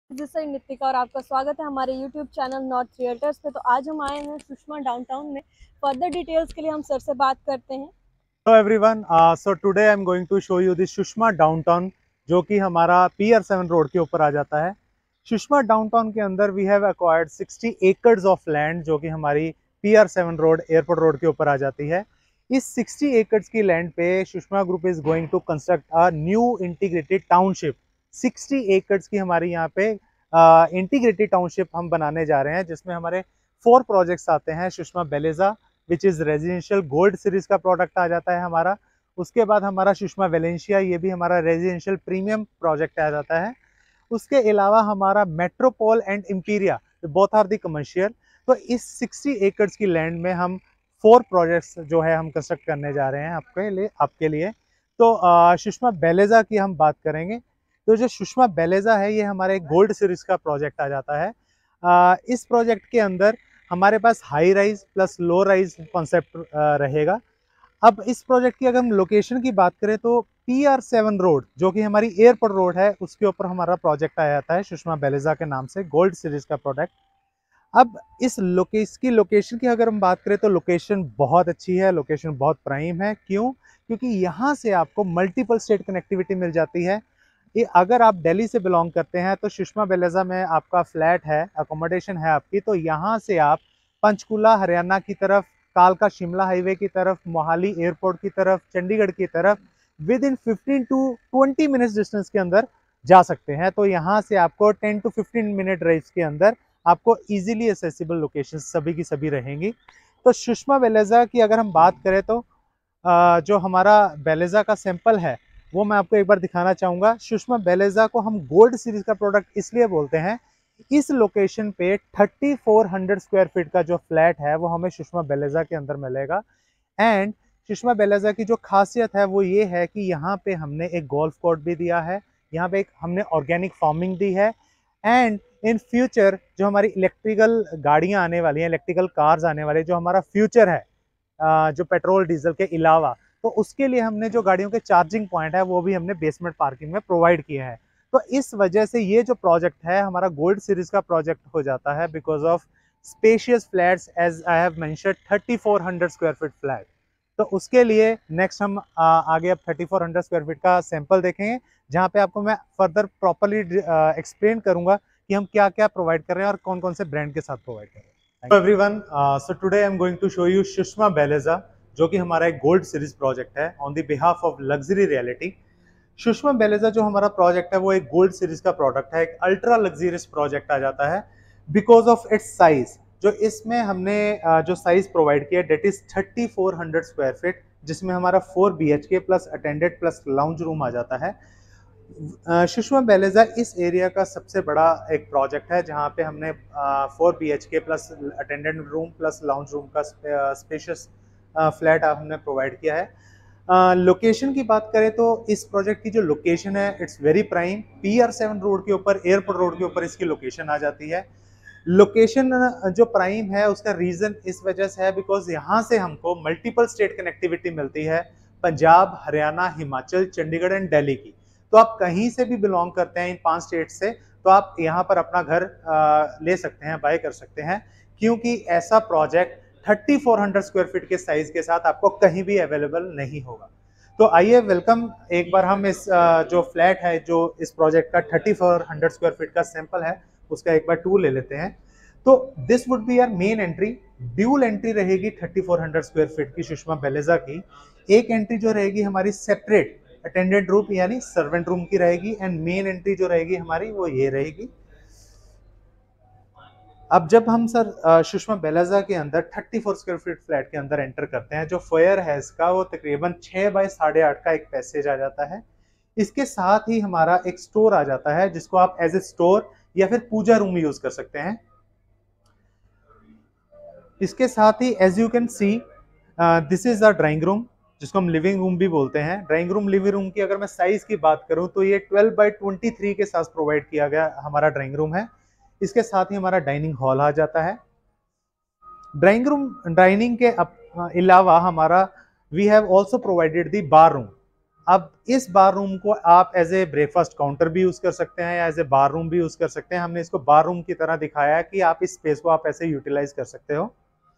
This is Nitika और आपका स्वागत है हमारे यूट्यूब चैनल नॉर्थ रियल्टर्स पे। तो आज हम आए हैं सुषमा डाउनटाउन में। फर्दर डिटेल्स के लिए हम सर से बात करते हैं। Hello everyone, so today I am going to show you this Sushma downtown, जो कि हमारा PR7 रोड के ऊपर आ जाता है। सुषमा डाउनटाउन के अंदर we have acquired 60 acres of land, जो कि हमारी PR7 रोड एयरपोर्ट रोड के ऊपर आ जाती है। इस 60 एकर्स की लैंड पे Sushma group is going to construct a new integrated township. 60 acres की हमारी यहाँ पे इंटीग्रेटेड टाउनशिप हम बनाने जा रहे हैं, जिसमें हमारे 4 प्रोजेक्ट्स आते हैं। Sushma Belleza which is residential gold series का प्रोडक्ट आ जाता है हमारा। उसके बाद हमारा सुषमा वेलेंशिया, ये भी हमारा रेजिडेंशियल प्रीमियम प्रोजेक्ट आ जाता है। उसके अलावा हमारा Metropole and Imperia, both are the commercial. तो इस 60 एकर्स की लैंड में हम 4 प्रोजेक्ट्स जो है हम कंस्ट्रक्ट करने जा रहे हैं आपके लिए। तो सुषमा बेलेजा की हम बात करेंगे। तो जो सुषमा बेलेजा है, ये हमारे गोल्ड सीरीज का प्रोजेक्ट आ जाता है। इस प्रोजेक्ट के अंदर हमारे पास high rise plus low rise concept रहेगा। अब इस प्रोजेक्ट की अगर हम लोकेशन की बात करें तो PR7 रोड, जो कि हमारी एयरपोर्ट रोड है, उसके ऊपर हमारा प्रोजेक्ट आ जाता है सुषमा बेलेजा के नाम से, गोल्ड सीरीज का प्रोडक्ट। अब इसकी लोकेशन की अगर हम बात करें तो लोकेशन बहुत अच्छी है, लोकेशन बहुत प्राइम है। क्यों? क्योंकि यहाँ से आपको मल्टीपल स्टेट कनेक्टिविटी मिल जाती है। ये अगर आप दिल्ली से बिलोंग करते हैं तो सुषमा बेलेजा में आपका फ्लैट है, अकोमोडेशन है आपकी, तो यहाँ से आप पंचकुला हरियाणा की तरफ, कालका शिमला हाईवे की तरफ, मोहाली एयरपोर्ट की तरफ, चंडीगढ़ की तरफ within 15 to 20 minutes distance के अंदर जा सकते हैं। तो यहाँ से आपको 10 टू 15 मिनट ड्राइव के अंदर आपको इजीली एसेसिबल लोकेशन सभी की सभी रहेंगी। तो सुषमा बेलेजा की अगर हम बात करें तो जो हमारा बेलेजा का सैंपल है वो मैं आपको एक बार दिखाना चाहूंगा। सुषमा बेलेजा को हम गोल्ड सीरीज का प्रोडक्ट इसलिए बोलते हैं, इस लोकेशन पे 3400 स्क्वायर फीट का जो फ्लैट है वो हमें सुषमा बेलेजा के अंदर मिलेगा। एंड सुषमा बेलेजा की जो खासियत है वो ये है कि यहाँ पे हमने एक गोल्फ कोर्स भी दिया है, यहाँ पे एक हमने ऑर्गेनिक फार्मिंग दी है। एंड इन फ्यूचर जो हमारी इलेक्ट्रिकल गाड़ियाँ आने वाली हैं, इलेक्ट्रिकल कार्स आने वाले, जो हमारा फ्यूचर है जो पेट्रोल डीजल के अलावा, तो उसके लिए हमने जो गाड़ियों के चार्जिंग पॉइंट है वो भी हमने बेसमेंट पार्किंग में प्रोवाइड किए हैं। तो इस वजह से ये जो प्रोजेक्ट है हमारा गोल्ड सीरीज का प्रोजेक्ट हो जाता है, because of spacious flats, as I have mentioned 3400 square feet flat. तो उसके लिए नेक्स्ट हम आगे अब 3400 स्क्वायर फीट का सैंपल देखेंगे, जहाँ पे आपको मैं फर्दर प्रॉपरली एक्सप्लेन करूंगा कि हम क्या क्या प्रोवाइड कर रहे हैं और कौन कौन से ब्रांड के साथ प्रोवाइड कर रहे हैं। Hello everyone, so today I'm going to show you Sushma Belleza, जो कि हमारा एक गोल्ड सीरीज प्रोजेक्ट है on the behalf of luxury reality. Sushma Belleza जो हमारा प्रोजेक्ट है वो एक गोल्ड सीरीज का प्रोडक्ट है, एक अल्ट्रा लग्जरियस प्रोजेक्ट आ जाता है बिकॉज ऑफ इट्स साइज। जो इसमें हमने जो साइज प्रोवाइड किया डेट इज 3400 स्क्वायर फीट, जिसमें हमारा 4 BHK plus attended plus lounge room आ जाता है। सुषमा बेलेजा इस एरिया का सबसे बड़ा एक प्रोजेक्ट है, जहाँ पे हमने 4 BHK plus attendant room plus lounge room का स्पेशियस फ्लैट हमने प्रोवाइड किया है। लोकेशन की बात करें तो इस प्रोजेक्ट की जो लोकेशन है it's very prime, PR7 road के ऊपर, एयरपोर्ट रोड के ऊपर इसकी लोकेशन आ जाती है। लोकेशन जो प्राइम है उसका रीजन इस वजह से है बिकॉज यहाँ से हमको मल्टीपल स्टेट कनेक्टिविटी मिलती है, पंजाब, हरियाणा, हिमाचल, चंडीगढ़ एंड दिल्ली की। तो आप कहीं से भी बिलोंग करते हैं इन 5 स्टेट से, तो आप यहाँ पर अपना घर ले सकते हैं, बाय कर सकते हैं, क्योंकि ऐसा प्रोजेक्ट 3400 स्क्वायर फीट के साइज के साथ आपको कहीं भी अवेलेबल नहीं होगा। तो आइए वेलकम, एक बार हम इस जो फ्लैट है, जो इस प्रोजेक्ट का 3400 स्क्वायर फीट का सैंपल है, उसका एक बार टूर ले लेते हैं। तो this would be our main entry. Dual entry रहेगी 3400 स्क्वायर फीट की सुषमा बेलेजा की। एक एंट्री जो रहेगी हमारी सेपरेट अटेंडेंट रूम यानी सर्वेंट रूम की रहेगी, एंड मेन एंट्री जो रहेगी हमारी वो ये रहेगी। अब जब हम सर सुषमा बेलेजा के अंदर 34 स्क्वायर फीट फ्लैट के अंदर एंटर करते हैं, जो फोयर है इसका वो तकरीबन 6 बाय 8.5 का एक पैसेज आ जाता है। इसके साथ ही हमारा एक स्टोर आ जाता है, जिसको आप एज ए स्टोर या फिर पूजा रूम यूज कर सकते हैं। इसके साथ ही as you can see this is a drawing room, जिसको हम लिविंग रूम भी बोलते हैं। ड्राइंग रूम, लिविंग रूम की अगर मैं साइज की बात करूं तो ये 12 बाय 23 के साथ प्रोवाइड किया गया हमारा ड्राइंग रूम है। इसके साथ ही हमारा डाइनिंग हॉल आ जाता है। डाइनिंग के अलावा हमारा we have also provided the bar room. अब इस बार रूम को आप एज ए ब्रेकफास्ट काउंटर भी यूज कर सकते हैं या एज ए बार रूम भी यूज कर सकते हैं। हमने इसको बार रूम की तरह दिखाया है कि आप इस स्पेस को आप ऐसे यूटिलाइज कर सकते हो।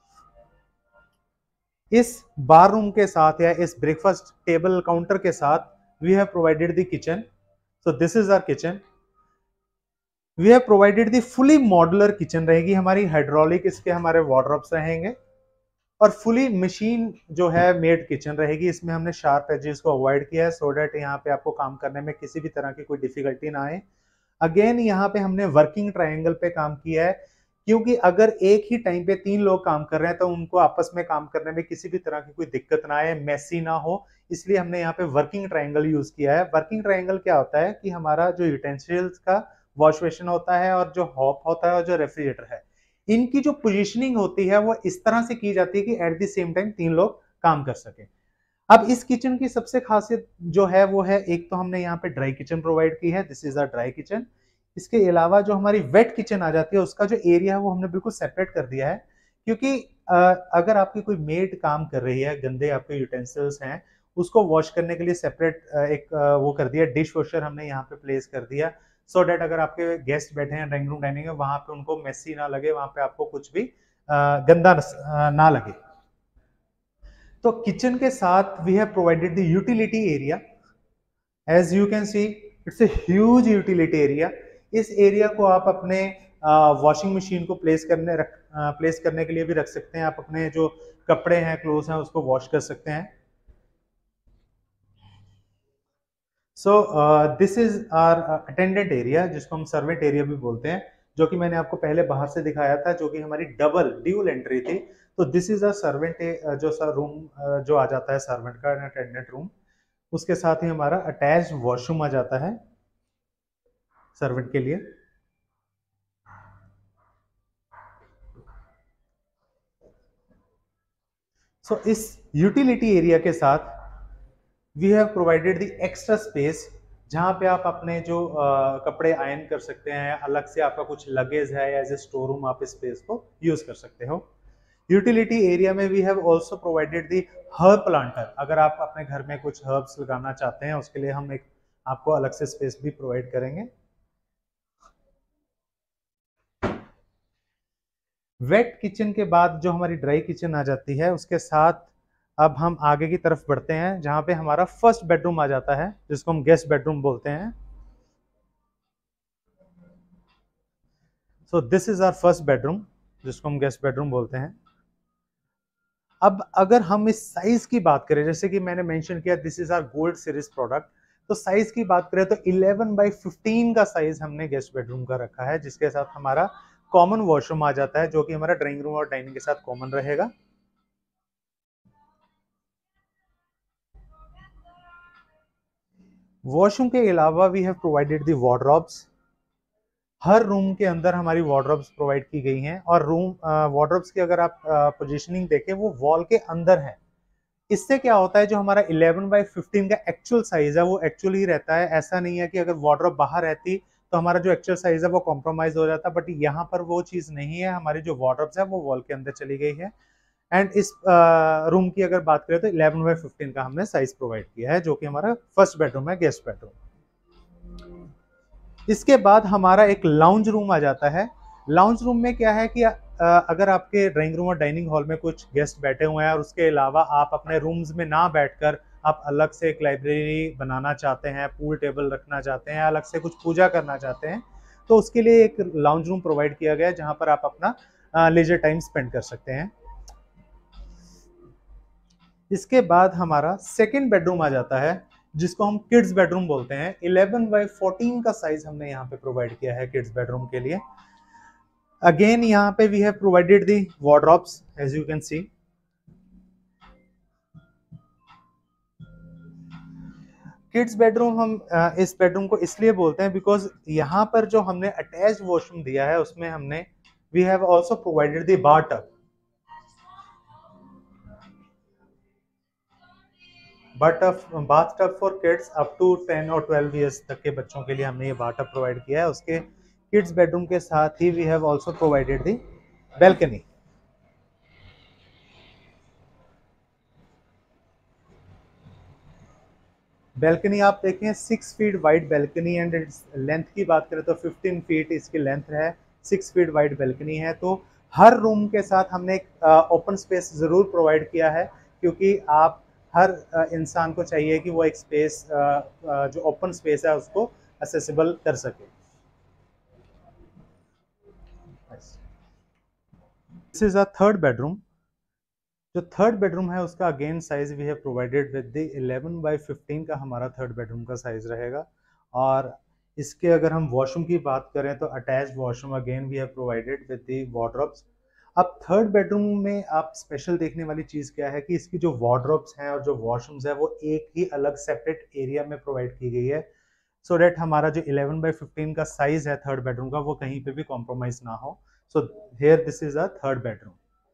इस बार रूम के साथ या इस ब्रेकफास्ट टेबल काउंटर के साथ we have provided the kitchen. So this is our kitchen. We have provided the fully modular kitchen रहेगी हमारी, हाइड्रोलिक इसके हमारे वार्डरोब्स रहेंगे और फुली मशीन जो है मेड किचन रहेगी। इसमें हमने शार्प एजेस को अवॉइड किया है सो दैट यहाँ पे आपको काम करने में किसी भी तरह की कोई डिफिकल्टी ना आए। अगेन यहाँ पे हमने वर्किंग ट्रायंगल पे काम किया है, क्योंकि अगर एक ही टाइम पे 3 लोग काम कर रहे हैं तो उनको आपस में काम करने में किसी भी तरह की कोई दिक्कत ना आए, मेसी ना हो, इसलिए हमने यहाँ पे वर्किंग ट्रायंगल यूज किया है। वर्किंग ट्रायंगल क्या होता है कि हमारा जो यूटेंसिल्स का वॉश बेसिन होता है और जो हॉप होता है और जो रेफ्रिजरेटर है, इनकी जो पोजीशनिंग होती है वो इस तरह से की जाती है कि एट द सेम टाइम 3 लोग काम कर सके। अब इस किचन की सबसे खासियत जो है वो है, एक तो हमने यहाँ पे ड्राई किचन प्रोवाइड की है, this is a dry kitchen. इसके अलावा जो हमारी वेट किचन आ जाती है उसका जो एरिया है वो हमने बिल्कुल सेपरेट कर दिया है, क्योंकि अगर आपकी कोई मेड काम कर रही है, गंदे आपके यूटेंसिल्स हैं, उसको वॉश करने के लिए सेपरेट एक वो कर दिया, डिश वॉशर हमने यहाँ पे प्लेस कर दिया, सो डेट अगर आपके गेस्ट बैठे हैं ड्राइंग रूम डाइनिंग में, वहां पे उनको मेसी ना लगे, वहां पे आपको कुछ भी गंदा ना लगे। तो किचन के साथ we have provided the utility area. As you can see it's a huge utility area. इस एरिया को आप अपने वॉशिंग मशीन को प्लेस करने के लिए भी रख सकते हैं। आप अपने जो कपड़े हैं, क्लोथ्स हैं, उसको वॉश कर सकते हैं। So this is our attendant area, जिसको हम सर्वेंट एरिया भी बोलते हैं, जो कि मैंने आपको पहले बाहर से दिखाया था, जो कि हमारी ड्यूल एंट्री थी। तो दिस इज अ सर्वेंट जो सर रूम जो आ जाता है सर्वेंट का, अटेंडेंट रूम, उसके साथ ही हमारा अटैच वॉशरूम आ जाता है सर्वेंट के लिए। सो इस यूटिलिटी एरिया के साथ we have provided the extra space, जहां पे आप अपने जो कपड़े आयरन कर सकते हैं, अलग से आपका कुछ लगेज है, एज ए स्टोर रूम आप इस स्पेस को यूज कर सकते हो। यूटिलिटी एरिया में we have also provided the herb planter. अगर आप अपने घर में कुछ हर्ब्स लगाना चाहते हैं, उसके लिए हम एक आपको अलग से स्पेस भी प्रोवाइड करेंगे। वेट किचन के बाद जो हमारी ड्राई किचन आ जाती है, उसके साथ अब हम आगे की तरफ बढ़ते हैं, जहां पे हमारा फर्स्ट बेडरूम आ जाता है, जिसको हम गेस्ट बेडरूम बोलते हैं। So this is our first bedroom, जिसको हम गेस्ट बेडरूम बोलते हैं। अब अगर हम इस साइज की बात करें, जैसे कि मैंने मेंशन किया this is our gold series product, तो साइज की बात करें तो 11x15 का साइज हमने गेस्ट बेडरूम का रखा है, जिसके साथ हमारा कॉमन वॉशरूम आ जाता है, जो कि हमारा ड्राइंग रूम और डाइनिंग के साथ कॉमन रहेगा। वॉशरूम के अलावा we have provided the wardrobes. हर रूम के अंदर हमारी वार्डरोब्स प्रोवाइड की गई हैं, और रूम वार्डरोब्स की अगर आप पोजीशनिंग देखें, वो वॉल के अंदर है। इससे क्या होता है, जो हमारा 11x15 का एक्चुअल साइज है वो एक्चुअली रहता है। ऐसा नहीं है कि अगर वार्डरोब बाहर रहती तो हमारा जो एक्चुअल साइज है वो कॉम्प्रोमाइज हो जाता, बट यहाँ पर वो चीज नहीं है। हमारी जो वार्डरोब्स है वो वॉल के अंदर चली गई है। एंड इस रूम की अगर बात करें तो 11x15 का हमने साइज प्रोवाइड किया है, जो कि हमारा फर्स्ट बेडरूम है, गेस्ट बेडरूम। इसके बाद हमारा एक लाउंज रूम आ जाता है। लाउंज रूम में क्या है कि अगर आपके ड्राइंग रूम और डाइनिंग हॉल में कुछ गेस्ट बैठे हुए हैं और उसके अलावा आप अपने रूम्स में ना बैठकर आप अलग से एक लाइब्रेरी बनाना चाहते हैं, पूल टेबल रखना चाहते हैं, अलग से कुछ पूजा करना चाहते हैं, तो उसके लिए एक लाउंज रूम प्रोवाइड किया गया है, जहां पर आप अपना लेजर टाइम स्पेंड कर सकते हैं। इसके बाद हमारा सेकेंड बेडरूम आ जाता है, जिसको हम किड्स बेडरूम बोलते हैं। 11x14 का साइज हमने यहाँ पे प्रोवाइड किया है किड्स बेडरूम के लिए। अगेन यहाँ पे we have provided the wardrobes, as you can see. Kids bedroom हम इस बेडरूम को इसलिए बोलते हैं बिकॉज यहाँ पर जो हमने अटैच वॉशरूम दिया है, उसमें हमने we have also provided the bath tub for kids up to 10 और 12 ईयर्स तक के बच्चों के लिए हमने ये बाथ टब प्रोवाइड किया है। उसके किड्स बेडरूम के साथ ही we have also provided the balcony. Balcony आप देखें 6 feet wide balcony and its length की बात करें तो 15 फीट इसकी लेंथ है, 6 फीट वाइड बैल्कनी है। तो हर रूम के साथ हमने एक ओपन स्पेस ज़रूर प्रोवाइड किया है, क्योंकि आप हर इंसान को चाहिए कि वो एक स्पेस जो ओपन स्पेस है उसको असेसिबल कर सके। This is a third bedroom. जो थर्ड बेडरूम है उसका again size we have provided with the 11/15 का हमारा थर्ड बेडरूम का साइज रहेगा। और इसके अगर हम वॉशरूम की बात करें तो attach washroom again we have provided with the wardrobes. अब थर्ड बेडरूम में आप स्पेशल देखने वाली चीज़ क्या है कि इसकी जो वार्डरोब्स हैं और जो वॉशरूम्स है वो एक ही अलग सेपरेट एरिया में प्रोवाइड की गई है, सो डेट हमारा जो 11/15 का साइज है थर्ड बेडरूम का वो कहीं पे भी कॉम्प्रोमाइज ना हो। So here this is a third bedroom.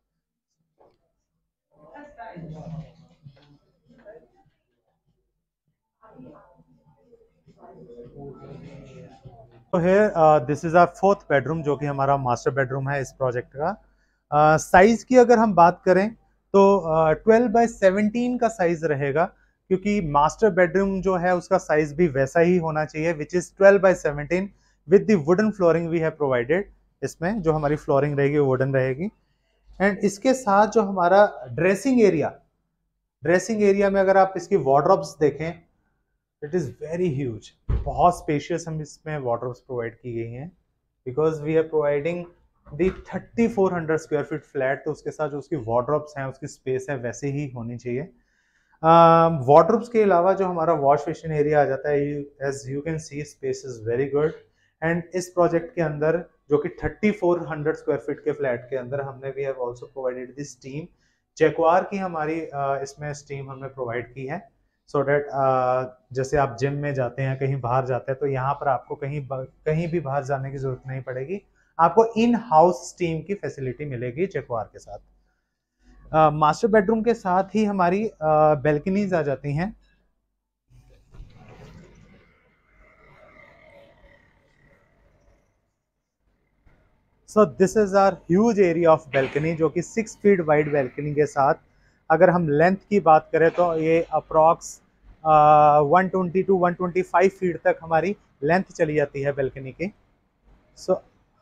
तो here this is our fourth bedroom जो कि हमारा मास्टर बेडरूम है इस प्रोजेक्ट का। साइज की अगर हम बात करें तो 12/17 का साइज रहेगा, क्योंकि मास्टर बेडरूम जो है उसका साइज भी वैसा ही होना चाहिए, which is 12/17 with the wooden flooring we have provided. इसमें जो हमारी फ्लोरिंग रहेगी वो वुडन रहेगी। एंड इसके साथ जो हमारा ड्रेसिंग एरिया में अगर आप इसकी वार्डरोब्स देखें, इट इज़ वेरी ह्यूज, बहुत स्पेशियस हम इसमें वार्डरोब्स प्रोवाइड की गई हैं, because we are providing the 3400 square feet flat. तो उसके साथ जो उसकी वार्डरोब्स हैं उसकी स्पेस है वैसे ही होनी चाहिए। वार्डरोब्स के अलावा जो हमारा वॉश बेसिन एरिया आ जाता है, as you can see space is very good. And इस प्रोजेक्ट के अंदर जो कि 3400 स्क्वायर फीट के फ्लैट के अंदर हमने we have also provided the steam. Jaquar की हमारी इसमें स्टीम हमने प्रोवाइड की है, सो डैट जैसे आप जिम में जाते हैं, कहीं बाहर जाते हैं, तो यहाँ पर आपको कहीं भी बाहर जाने की जरूरत नहीं पड़ेगी, आपको इन हाउस स्टीम की फैसिलिटी मिलेगी जैक्वार के साथ। मास्टर बेडरूम के साथ ही हमारी बैल्कनीज आ जाती हैं। So this is our huge area of balcony, जो कि 6 फीट वाइड बैल्कनी के साथ अगर हम लेंथ की बात करें तो ये अप्रॉक्स 120 टू 125 फीट तक हमारी लेंथ चली जाती है बैल्कनी की। So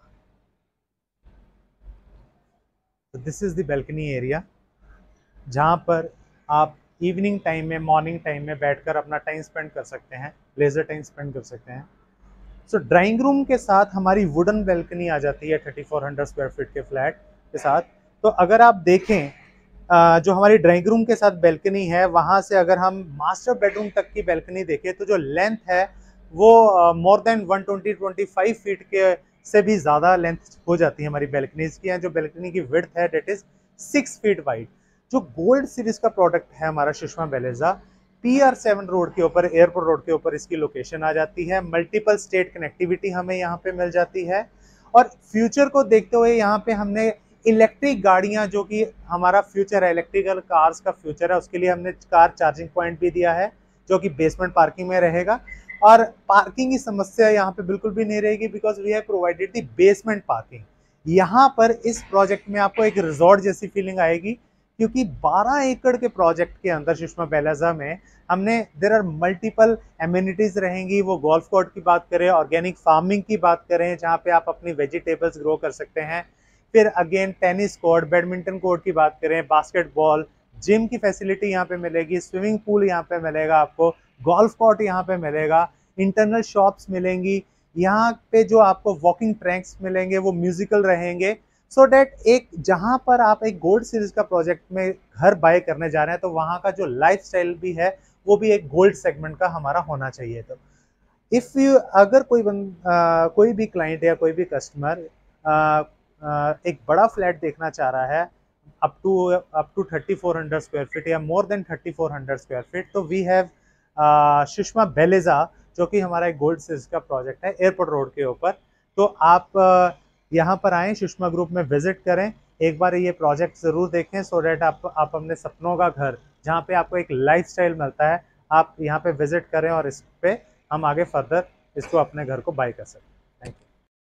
this is the balcony area, जहाँ पर आप इवनिंग टाइम में, मॉर्निंग टाइम में बैठकर अपना टाइम स्पेंड कर सकते हैं, लेजर टाइम स्पेंड कर सकते हैं। सो ड्राइंग रूम के साथ हमारी वुडन बैल्कनी आ जाती है 3400 स्क्वायर फीट के फ्लैट के साथ। तो अगर आप देखें जो हमारी ड्राइंग रूम के साथ बैल्कनी है, वहाँ से अगर हम मास्टर बेडरूम तक की बैल्कनी देखें तो जो लेंथ है वो मोर देन 125 फीट के से भी ज़्यादा लेंथ हो जाती है हमारी बैल्कनीज की। जो बैल्कनी की विड्थ है डेट इज 6 फीट वाइड। जो गोल्ड सीरीज का प्रोडक्ट है हमारा सुषमा बेलेजा, PR7 रोड के ऊपर, एयरपोर्ट रोड के ऊपर इसकी लोकेशन आ जाती है। मल्टीपल स्टेट कनेक्टिविटी हमें यहाँ पे मिल जाती है। और फ्यूचर को देखते हुए यहाँ पे हमने इलेक्ट्रिक गाड़ियाँ, जो कि हमारा फ्यूचर है, इलेक्ट्रिकल कार्स का फ्यूचर है, उसके लिए हमने कार चार्जिंग पॉइंट भी दिया है जो कि बेसमेंट पार्किंग में रहेगा। और पार्किंग की समस्या यहाँ पे बिल्कुल भी नहीं रहेगी, because we have provided the basement parking. यहाँ पर इस प्रोजेक्ट में आपको एक रिजॉर्ट जैसी फीलिंग आएगी, क्योंकि 12 एकड़ के प्रोजेक्ट के अंदर सुषमा बेलेजा में हमने देयर आर मल्टीपल एमिनिटीज रहेंगी। वो गोल्फ कोर्ट की बात करें, ऑर्गेनिक फार्मिंग की बात करें जहाँ पे आप अपनी वेजिटेबल्स ग्रो कर सकते हैं, फिर again tennis court, badminton court की बात करें, बास्केटबॉल, जिम की फैसिलिटी यहाँ पे मिलेगी, स्विमिंग पूल यहाँ पे मिलेगा आपको, गोल्फ कोर्ट यहाँ पे मिलेगा, इंटरनल शॉप्स मिलेंगी यहाँ पे, जो आपको वॉकिंग ट्रैक्स मिलेंगे वो म्यूजिकल रहेंगे। सो डैट एक जहाँ पर आप एक गोल्ड सीरीज का प्रोजेक्ट में घर बाय करने जा रहे हैं तो वहाँ का जो लाइफस्टाइल भी है वो भी एक गोल्ड सेगमेंट का हमारा होना चाहिए। तो इफ़ यू अगर कोई भी क्लाइंट या कोई भी कस्टमर एक बड़ा फ्लैट देखना चाह रहा है अप टू 3400 स्क्वायर फीट या मोर देन 3400 स्क्वायर फीट, तो वी हैव सुषमा बेलेजा, जो कि हमारा एक गोल्ड सीरीज का प्रोजेक्ट है एयरपोर्ट रोड के ऊपर। तो आप यहाँ पर आएँ, सुषमा ग्रुप में विजिट करें, एक बार ये प्रोजेक्ट ज़रूर देखें, सो डैट आप अपने सपनों का घर, जहाँ पे आपको एक लाइफस्टाइल मिलता है, आप यहाँ पे विजिट करें और इस पे हम आगे फर्दर इसको अपने घर को बाय कर सकते हैं।